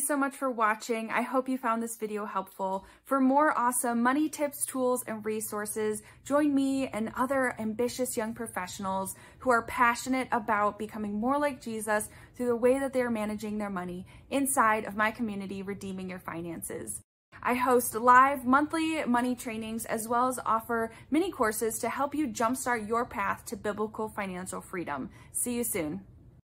Thanks so much for watching. I hope you found this video helpful. For more awesome money tips, tools, and resources, join me and other ambitious young professionals who are passionate about becoming more like Jesus through the way that they are managing their money inside of my community, Redeeming Your Finances. I host live monthly money trainings as well as offer mini courses to help you jumpstart your path to biblical financial freedom. See you soon.